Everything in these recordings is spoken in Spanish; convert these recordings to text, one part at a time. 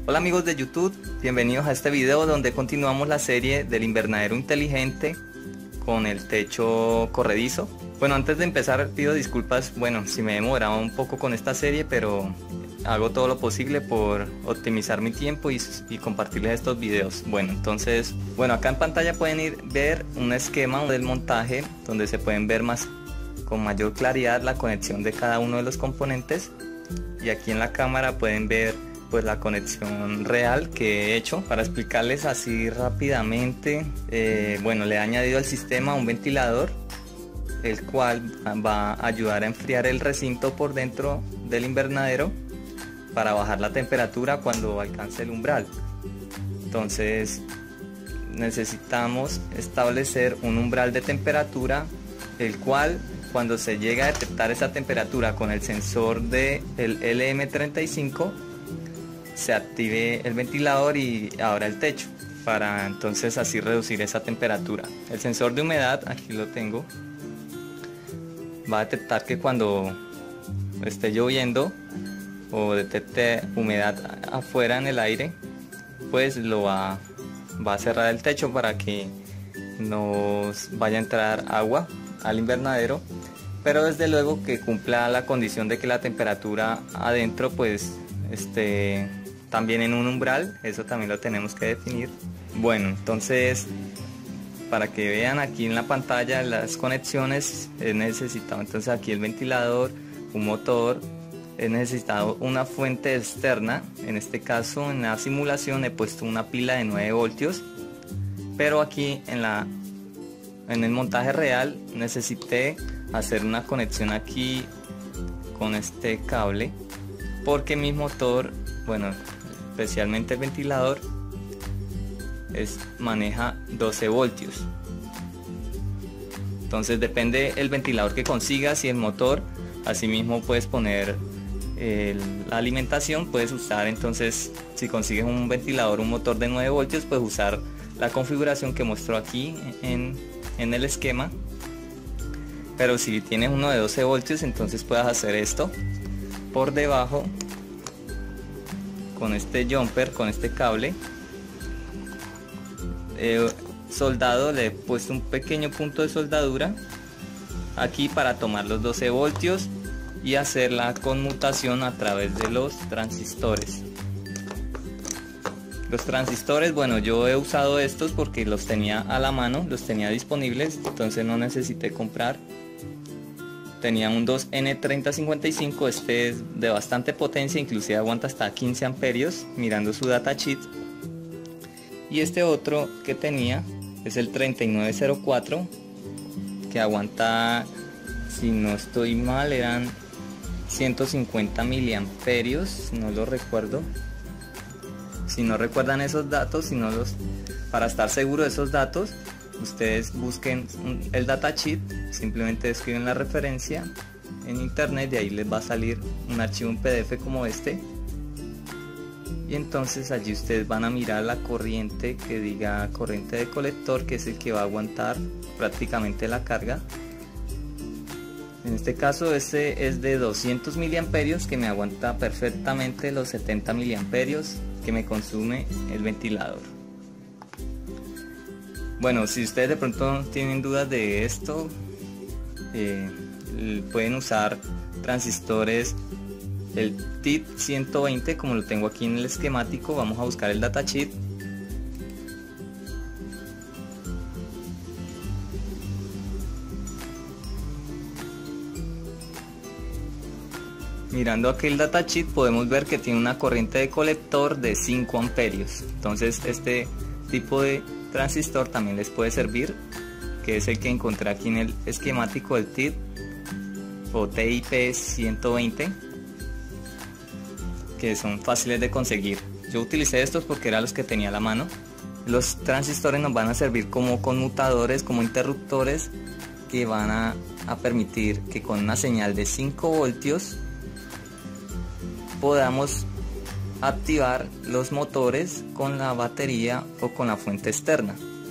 Hola amigos de YouTube, bienvenidos a este video donde continuamos la serie del invernadero inteligente con el techo corredizo. Bueno, antes de empezar pido disculpas, si me he demorado un poco con esta serie, pero hago todo lo posible por optimizar mi tiempo y compartirles estos videos. Entonces, acá en pantalla pueden ver un esquema del montaje donde se pueden ver con mayor claridad la conexión de cada uno de los componentes, y aquí en la cámara pueden ver pues la conexión real que he hecho. Para explicarles así rápidamente, le he añadido al sistema un ventilador, el cual va a ayudar a enfriar el recinto por dentro del invernadero para bajar la temperatura cuando alcance el umbral. Entonces necesitamos establecer un umbral de temperatura, el cual cuando se llega a detectar esa temperatura con el sensor del LM35 se active el ventilador y abra el techo, para entonces así reducir esa temperatura. El sensor de humedad, aquí lo tengo, va a detectar que cuando esté lloviendo o detecte humedad afuera en el aire, pues va a cerrar el techo para que no vaya a entrar agua al invernadero, pero desde luego que cumpla la condición de que la temperatura adentro pues esté también en un umbral. Eso también lo tenemos que definir. Entonces, para que vean aquí en la pantalla las conexiones, he necesitado entonces aquí el ventilador, un motor, he necesitado una fuente externa. En este caso, en la simulación he puesto una pila de 9 voltios, pero aquí en el montaje real necesité hacer una conexión aquí con este cable, porque mi motor, especialmente el ventilador, maneja 12 voltios. Entonces depende el ventilador que consigas y el motor. Asimismo puedes poner la alimentación, puedes usar, entonces si consigues un ventilador, un motor de 9 voltios, puedes usar la configuración que muestro aquí en el esquema. Pero si tienes uno de 12 voltios, entonces puedes hacer esto por debajo con este jumper, con este cable soldado. Le he puesto un pequeño punto de soldadura aquí para tomar los 12 voltios y hacer la conmutación a través de los transistores. Los transistores, yo he usado estos porque los tenía a la mano, los tenía disponibles, entonces no necesité comprar. Tenía un 2N3055, este es de bastante potencia, inclusive aguanta hasta 15 amperios, mirando su datasheet. Y este otro que tenía es el 3904, que aguanta, si no estoy mal, eran 150 miliamperios, no lo recuerdo. Si no recuerdan esos datos, para estar seguro de esos datos, ustedes busquen el datasheet, simplemente escriben la referencia en internet, de ahí les va a salir un archivo en PDF como este, y entonces allí ustedes van a mirar la corriente que diga corriente de colector, que es el que va a aguantar prácticamente la carga. En este caso este es de 200 miliamperios, que me aguanta perfectamente los 70 miliamperios que me consume el ventilador. Si ustedes de pronto tienen dudas de esto, pueden usar transistores, el TIT 120 como lo tengo aquí en el esquemático. Vamos a buscar el datasheet. Mirando aquí el datasheet podemos ver que tiene una corriente de colector de 5 amperios. Entonces este tipo de transistor también les puede servir, que es el que encontré aquí en el esquemático del TIT o TIP 120, que son fáciles de conseguir. Yo utilicé estos porque eran los que tenía a la mano. Los transistores nos van a servir como conmutadores, como interruptores, que van a permitir que con una señal de 5 voltios podamos activar los motores con la batería o con la fuente externa.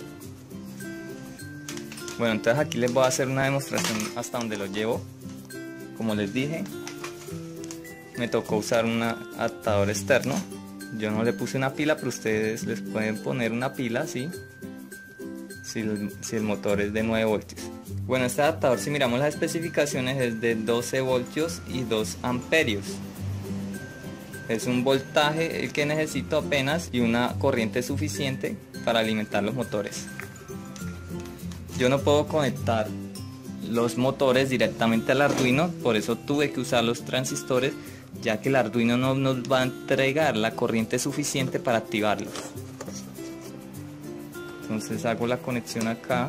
Entonces aquí les voy a hacer una demostración hasta donde lo llevo. Como les dije, me tocó usar un adaptador externo Yo no le puse una pila, pero ustedes les pueden poner una pila, ¿sí? Si el motor es de 9 voltios. Bueno, este adaptador, si miramos las especificaciones, es de 12 voltios y 2 amperios. Es un voltaje el que necesito apenas y una corriente suficiente para alimentar los motores. Yo no puedo conectar los motores directamente al Arduino, por eso tuve que usar los transistores, ya que el Arduino no nos va a entregar la corriente suficiente para activarlos. Entonces hago la conexión acá.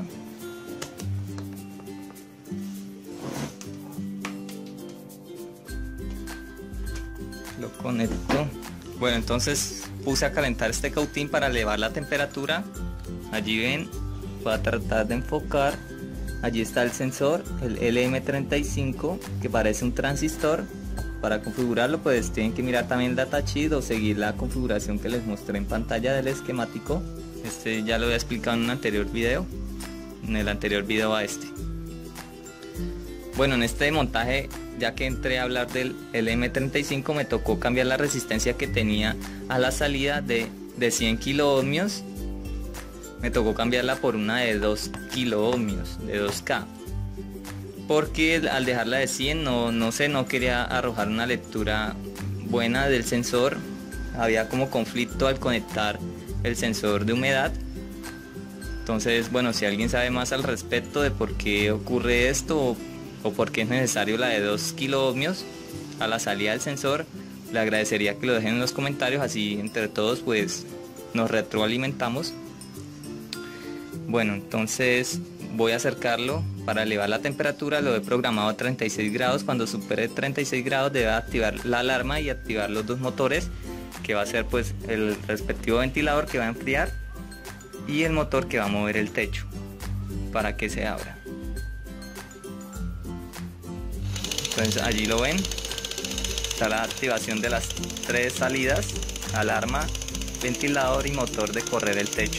Lo conecto. Bueno, entonces puse a calentar este cautín para elevar la temperatura. Allí ven, voy a tratar de enfocar. Allí está el sensor, el LM35, que parece un transistor. Para configurarlo pues tienen que mirar también el datasheet o seguir la configuración que les mostré en pantalla del esquemático. Este ya lo había explicado en un anterior video, en el anterior video a este. Bueno, en este montaje, ya que entré a hablar del LM35, me tocó cambiar la resistencia que tenía a la salida de 100 kilo ohmios. Me tocó cambiarla por una de 2 kilo ohmios, de 2K. Porque al dejarla de 100 no quería arrojar una lectura buena del sensor. Había como conflicto al conectar el sensor de humedad. Entonces, bueno, si alguien sabe más al respecto de por qué ocurre esto o por qué es necesario la de 2 kilo ohmios a la salida del sensor, le agradecería que lo dejen en los comentarios, así entre todos pues nos retroalimentamos. Bueno, entonces voy a acercarlo para elevar la temperatura. Lo he programado a 36 grados. Cuando supere 36 grados debe activar la alarma y activar los dos motores, que va a ser pues el respectivo ventilador que va a enfriar y el motor que va a mover el techo para que se abra. Entonces allí lo ven, está la activación de las 3 salidas: alarma, ventilador y motor de correr el techo.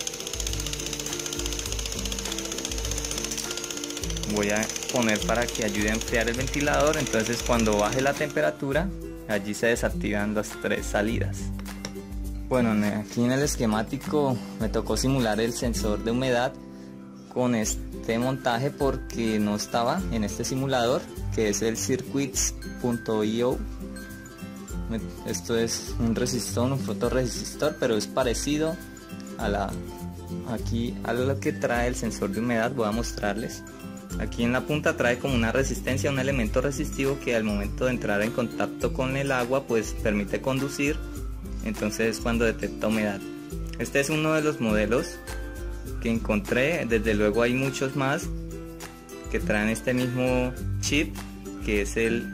Voy a poner para que ayude a enfriar el ventilador. Entonces cuando baje la temperatura, allí se desactivan las 3 salidas. Bueno, aquí en el esquemático me tocó simular el sensor de humedad con este montaje porque no estaba en este simulador, que es el circuits.io. Esto es un resistor, un fotorresistor, pero es parecido a lo que trae el sensor de humedad. Voy a mostrarles. Aquí en la punta trae como una resistencia, un elemento resistivo que al momento de entrar en contacto con el agua pues permite conducir. Entonces es cuando detecta humedad. Este es uno de los modelos que encontré. Desde luego hay muchos más que traen este mismo chip, que es el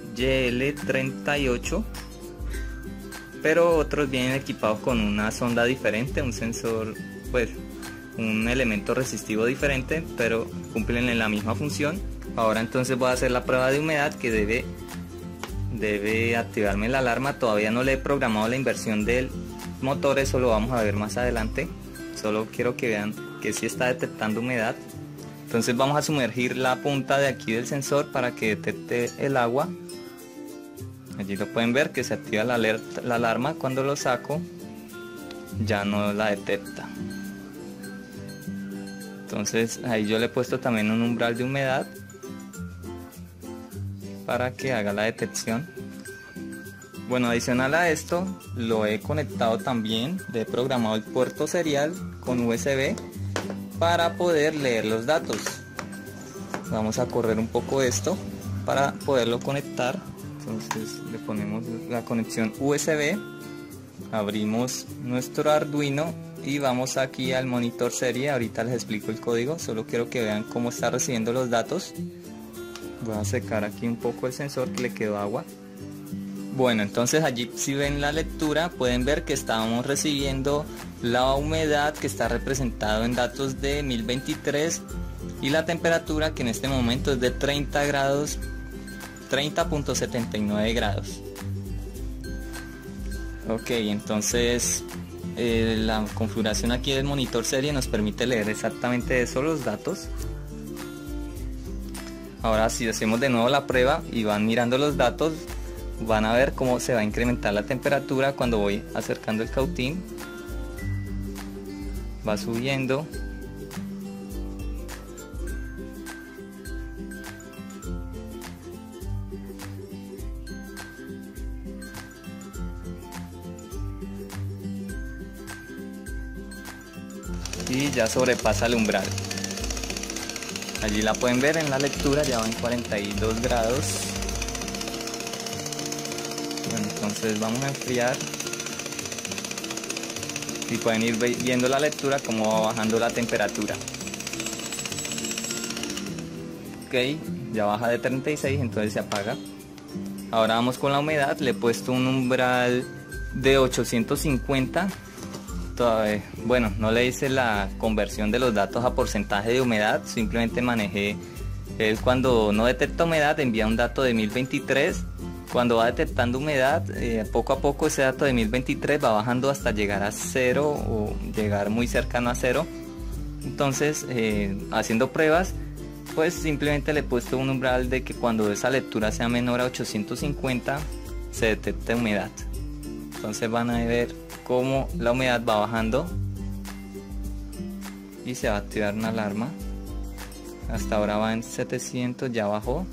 GL38, pero otros vienen equipados con una sonda diferente, un sensor, pues un elemento resistivo diferente, pero cumplen la misma función. Ahora entonces voy a hacer la prueba de humedad, que debe activarme la alarma. Todavía no le he programado la inversión del motor, eso lo vamos a ver más adelante. Solo quiero que vean que sí está detectando humedad. Entonces vamos a sumergir la punta de aquí del sensor para que detecte el agua. Allí lo pueden ver que se activa la alarma. Cuando lo saco ya no la detecta. Entonces ahí yo le he puesto también un umbral de humedad para que haga la detección. Bueno, adicional a esto lo he conectado también, le he programado el puerto serial con USB para poder leer los datos. Vamos a correr un poco esto para poderlo conectar. Entonces le ponemos la conexión USB, abrimos nuestro Arduino y vamos aquí al monitor serie. Ahorita les explico el código, solo quiero que vean cómo está recibiendo los datos. Voy a secar aquí un poco el sensor que le quedó agua. Bueno, entonces allí si ven la lectura pueden ver que estábamos recibiendo la humedad, que está representado en datos de 1023, y la temperatura, que en este momento es de 30 grados, 30.79 grados. Ok, entonces la configuración aquí del monitor serie nos permite leer exactamente eso, los datos. Ahora si hacemos de nuevo la prueba y van mirando los datos, van a ver cómo se va a incrementar la temperatura cuando voy acercando el cautín. Va subiendo. Y ya sobrepasa el umbral. Allí la pueden ver en la lectura, ya va en 42 grados. Bueno, entonces vamos a enfriar. Y pueden ir viendo la lectura cómo va bajando la temperatura. Ok, ya baja de 36, entonces se apaga. Ahora vamos con la humedad. Le he puesto un umbral de 850. Todavía, bueno, no le hice la conversión de los datos a porcentaje de humedad, simplemente manejé. Él cuando no detecta humedad envía un dato de 1023. Cuando va detectando humedad, poco a poco ese dato de 1023 va bajando hasta llegar a 0 o llegar muy cercano a 0. Entonces, haciendo pruebas, pues simplemente le he puesto un umbral de que cuando esa lectura sea menor a 850 se detecta humedad. Entonces van a ver cómo la humedad va bajando y se va a activar una alarma. Hasta ahora va en 700, ya bajó.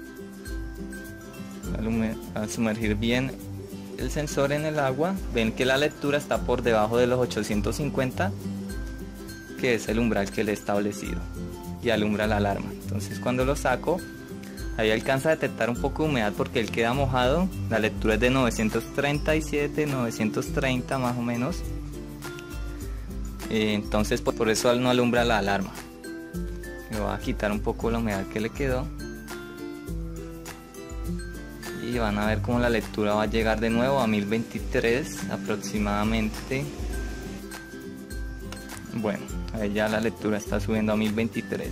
Al sumergir bien el sensor en el agua, ven que la lectura está por debajo de los 850, que es el umbral que le he establecido, y alumbra la alarma. Entonces cuando lo saco, ahí alcanza a detectar un poco de humedad porque él queda mojado. La lectura es de 937, 930 más o menos. Entonces por eso no alumbra la alarma. Le voy a quitar un poco la humedad que le quedó. Y van a ver cómo la lectura va a llegar de nuevo a 1023 aproximadamente. Bueno, ahí ya la lectura está subiendo a 1023.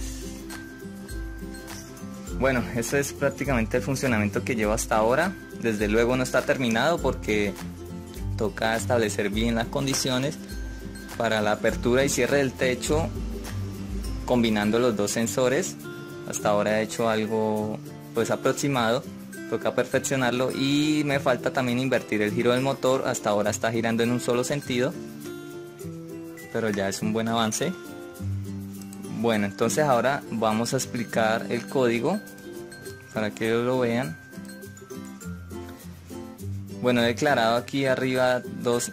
Bueno, eso es prácticamente el funcionamiento que llevo hasta ahora. Desde luego no está terminado porque toca establecer bien las condiciones para la apertura y cierre del techo combinando los dos sensores. Hasta ahora he hecho algo pues aproximado, toca perfeccionarlo y me falta también invertir el giro del motor. Hasta ahora está girando en un solo sentido, pero ya es un buen avance. Bueno, entonces ahora vamos a explicar el código para que lo vean. Bueno, he declarado aquí arriba dos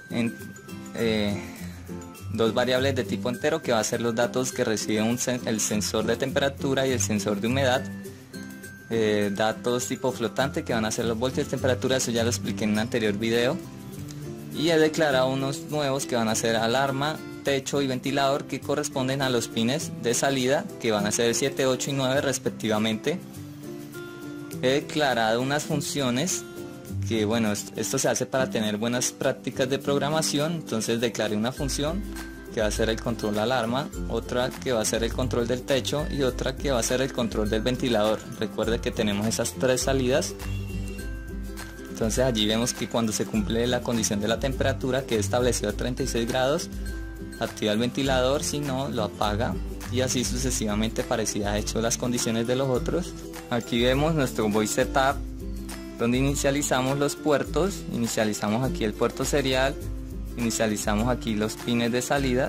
variables de tipo entero que va a ser los datos que recibe el sensor de temperatura y el sensor de humedad. Datos tipo flotante que van a ser los voltios de temperatura, eso ya lo expliqué en un anterior video. Y he declarado unos nuevos que van a ser alarma, techo y ventilador, que corresponden a los pines de salida, que van a ser 7, 8 y 9 respectivamente. He declarado unas funciones que, bueno, esto se hace para tener buenas prácticas de programación. Entonces declaré una función que va a ser el control alarma, otra que va a ser el control del techo y otra que va a ser el control del ventilador. Recuerde que tenemos esas tres salidas. Entonces allí vemos que cuando se cumple la condición de la temperatura que he establecido a 36 grados, activa el ventilador, si no lo apaga, y así sucesivamente parecía ha hecho las condiciones de los otros. Aquí vemos nuestro voice setup, donde inicializamos los puertos. Inicializamos aquí el puerto serial, inicializamos aquí los pines de salida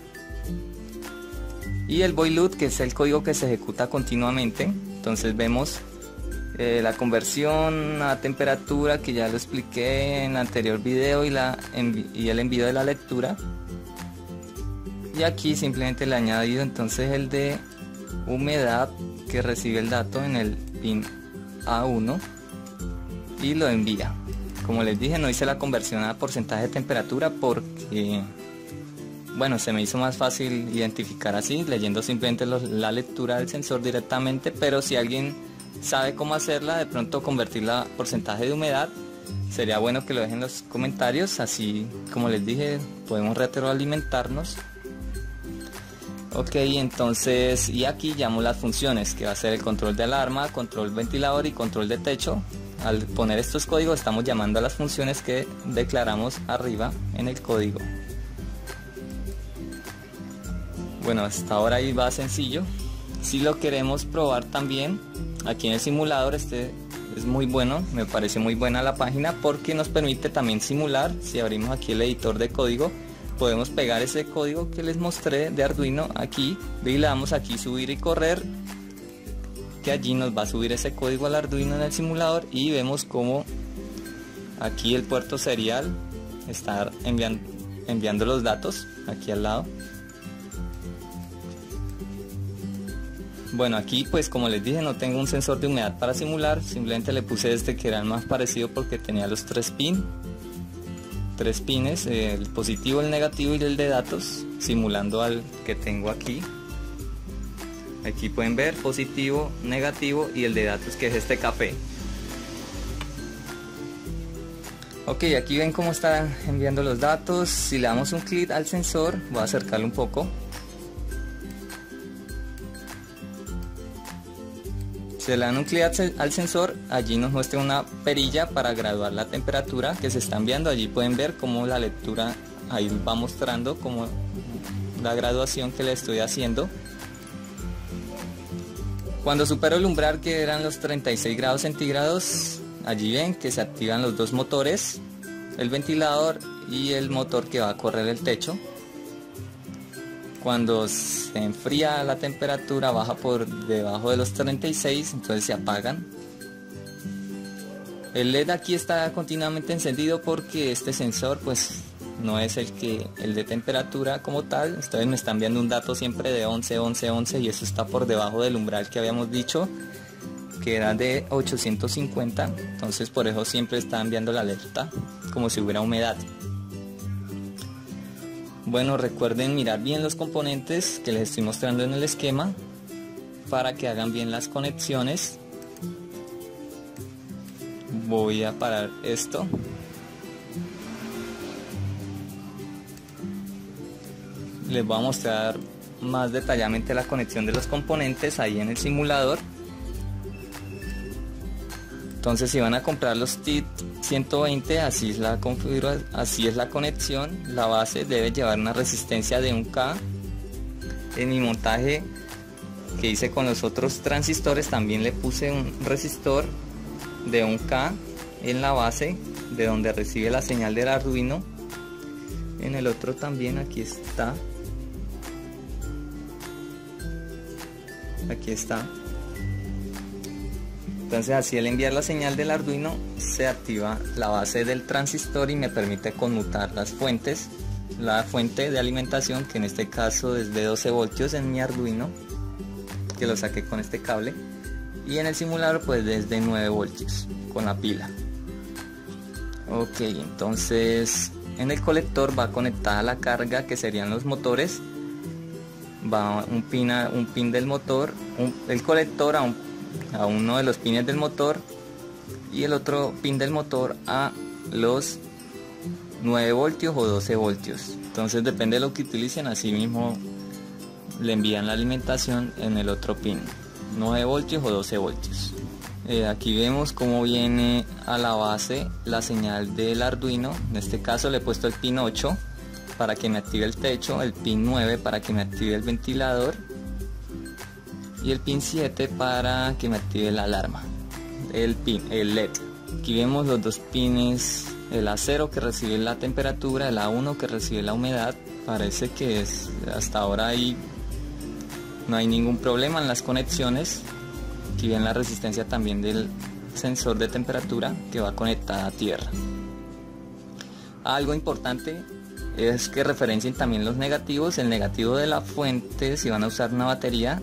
y el void loop, que es el código que se ejecuta continuamente. Entonces vemos la conversión a temperatura, que ya lo expliqué en el anterior video, y el envío de la lectura. Y aquí simplemente le he añadido entonces el de humedad, que recibe el dato en el pin A1 y lo envía. Como les dije, no hice la conversión a porcentaje de temperatura porque, bueno, se me hizo más fácil identificar así, leyendo simplemente la lectura del sensor directamente. Pero si alguien sabe cómo hacerla, de pronto convertirla a porcentaje de humedad, sería bueno que lo dejen en los comentarios. Así, como les dije, podemos retroalimentarnos. Ok, entonces, y aquí llamo las funciones, que va a ser el control de alarma, control ventilador y control de techo. Al poner estos códigos estamos llamando a las funciones que declaramos arriba en el código. Bueno, hasta ahora ahí va sencillo. Si lo queremos probar también, aquí en el simulador, es muy bueno, me parece muy buena la página porque nos permite también simular. Si abrimos aquí el editor de código, podemos pegar ese código que les mostré de Arduino aquí y le damos aquí subir y correr, que allí nos va a subir ese código al Arduino en el simulador, y vemos como aquí el puerto serial está enviando los datos aquí al lado. Bueno, aquí pues como les dije, no tengo un sensor de humedad para simular, simplemente le puse este que era el más parecido porque tenía los tres pines, el positivo, el negativo y el de datos, simulando al que tengo aquí. Aquí pueden ver positivo, negativo y el de datos, que es este café. Ok, aquí ven cómo está enviando los datos. Si le damos un clic al sensor, voy a acercarlo un poco. Si le dan un clic al sensor, allí nos muestra una perilla para graduar la temperatura que se está enviando. Allí pueden ver cómo la lectura ahí va mostrando como la graduación que le estoy haciendo. Cuando supero el umbral, que eran los 36 grados centígrados, allí ven que se activan los dos motores, el ventilador y el motor que va a correr el techo. Cuando se enfría la temperatura, baja por debajo de los 36, entonces se apagan. El LED aquí está continuamente encendido porque este sensor pues no es el de temperatura como tal. Ustedes me están enviando un dato siempre de 11, 11, 11 y eso está por debajo del umbral que habíamos dicho, que era de 850, entonces por eso siempre está enviando la alerta como si hubiera humedad. Bueno, recuerden mirar bien los componentes que les estoy mostrando en el esquema para que hagan bien las conexiones. Voy a parar esto. Les voy a mostrar más detalladamente la conexión de los componentes ahí en el simulador. Entonces, si van a comprar los TIT 120, así es la configuración, así es la conexión. La base debe llevar una resistencia de 1K. En mi montaje que hice con los otros transistores también le puse un resistor de 1K en la base de donde recibe la señal del Arduino. En el otro también, aquí está. Aquí está. Entonces así al enviar la señal del Arduino se activa la base del transistor y me permite conmutar las fuentes. La fuente de alimentación, que en este caso es de 12 voltios en mi Arduino, que lo saqué con este cable, y en el simulador pues desde 9 voltios con la pila. Ok, entonces en el colector va conectada la carga, que serían los motores. Va un pin del motor, el colector a uno de los pines del motor y el otro pin del motor a los 9 voltios o 12 voltios. Entonces depende de lo que utilicen, así mismo le envían la alimentación en el otro pin, 9 voltios o 12 voltios. Aquí vemos cómo viene a la base la señal del Arduino. En este caso le he puesto el pin 8 para que me active el techo, el pin 9 para que me active el ventilador y el pin 7 para que me active la alarma, el LED. Aquí vemos los dos pines, el A0 que recibe la temperatura, el A1 que recibe la humedad. Parece que hasta ahora no hay ningún problema en las conexiones. Aquí ven la resistencia también del sensor de temperatura que va conectada a tierra. Algo importante es que referencien también los negativos. El negativo de la fuente, si van a usar una batería,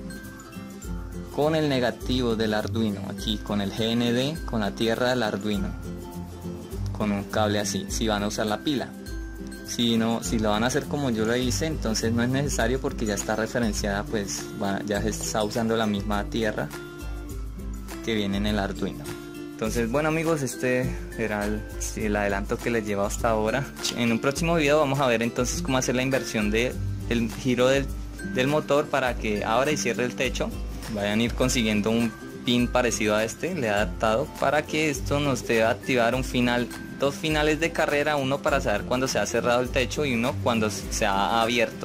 con el negativo del Arduino, aquí con el GND, con la tierra del Arduino, con un cable así, si van a usar la pila. Si lo van a hacer como yo lo hice, entonces no es necesario porque ya está referenciada, pues ya se está usando la misma tierra que viene en el Arduino. Entonces, bueno amigos, este era el adelanto que les llevo hasta ahora. En un próximo video vamos a ver entonces cómo hacer la inversión del giro del motor para que abra y cierre el techo. Vayan a ir consiguiendo un pin parecido a este, le he adaptado para que esto nos deba activar dos finales de carrera, uno para saber cuándo se ha cerrado el techo y uno cuando se ha abierto.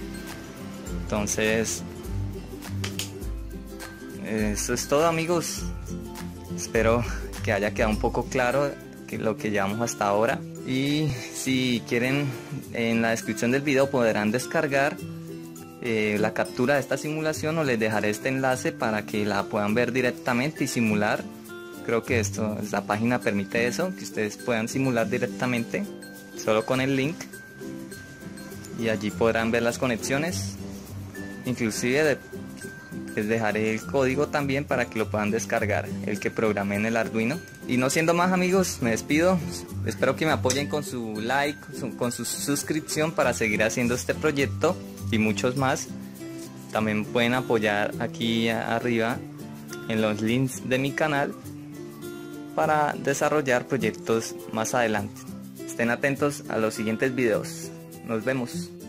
Entonces, eso es todo amigos. Espero que haya quedado un poco claro lo que llevamos hasta ahora. Y si quieren, en la descripción del video podrán descargar la captura de esta simulación, o les dejaré este enlace para que la puedan ver directamente y simular. Creo que esta página permite eso, que ustedes puedan simular directamente solo con el link, y allí podrán ver las conexiones. Inclusive les dejaré el código también para que lo puedan descargar, el que programé en el Arduino. Y no siendo más, amigos, me despido. Espero que me apoyen con su like, con su suscripción, para seguir haciendo este proyecto y muchos más. También pueden apoyar aquí arriba en los links de mi canal para desarrollar proyectos más adelante. Estén atentos a los siguientes videos. Nos vemos.